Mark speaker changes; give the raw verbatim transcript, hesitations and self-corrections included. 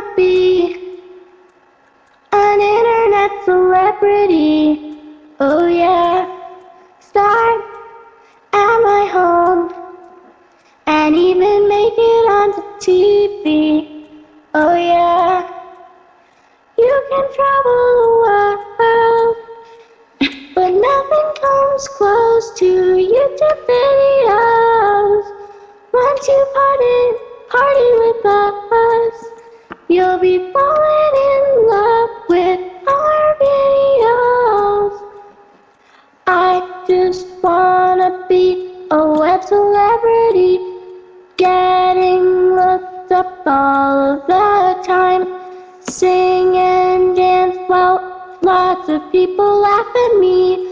Speaker 1: be an internet celebrity. Oh yeah, start at my home and even make it onto T V. Oh yeah, you can travel the world, but nothing comes close to YouTube videos. Once you party, party with us, you'll be falling in love with our videos. I just wanna be a web celebrity, getting looked up all of the time, sing and dance while lots of people laugh at me.